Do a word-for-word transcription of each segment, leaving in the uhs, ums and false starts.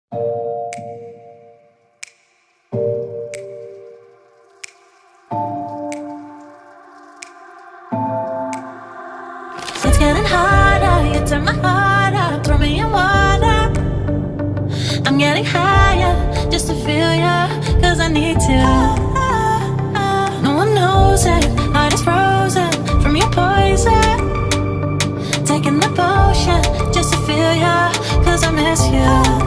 It's getting harder, you turn my heart up, throw me in water. I'm getting higher, just to feel ya, cause I need to. No one knows it, heart is frozen from your poison. Taking the potion, just to feel ya, cause I miss you.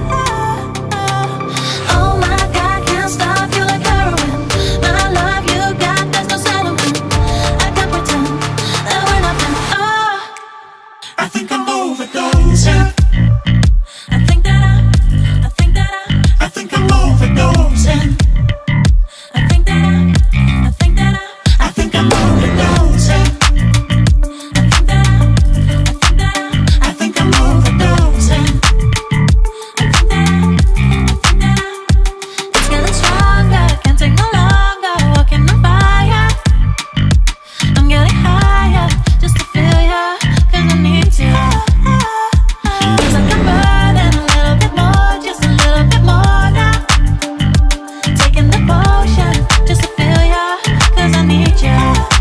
Oh my God, can't stop you like heroin. My love you got, there's no settlement. I can't pretend that we're nothing. Oh, I think I'm overdosing. I think that I, I think that I, I think I'm overdosing. I think that I, I think that I, I think I'm overdosing. I think that I, I think that I, I think I'm overdosing. I think that I, I think that I, it's getting stronger, can't take no longer, walking on fire. I'm getting higher, just to feel ya, cause I need to. Feels like I'm burning a little bit more, just a little bit more now. Taking the potion, just to feel ya, cause I need ya.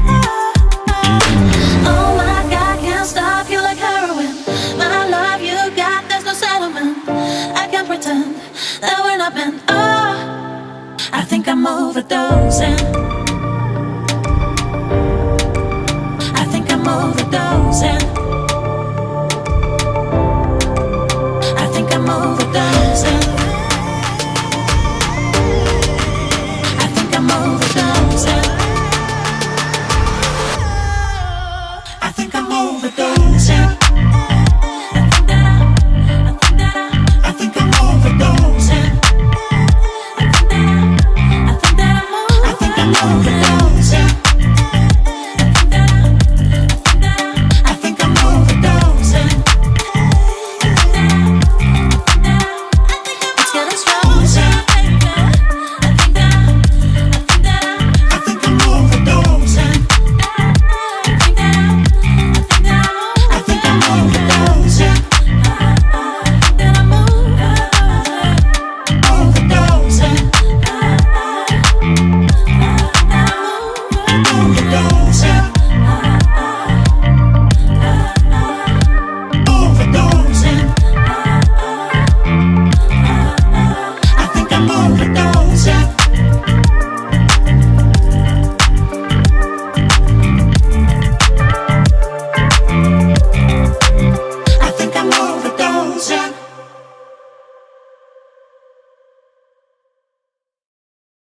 Oh my God, can't stop you like heroin. My love you got, there's no settlement. I can't pretend that we're not meant. Oh, I think I'm overdosing. I think I'm overdosing. I think I'm overdosing.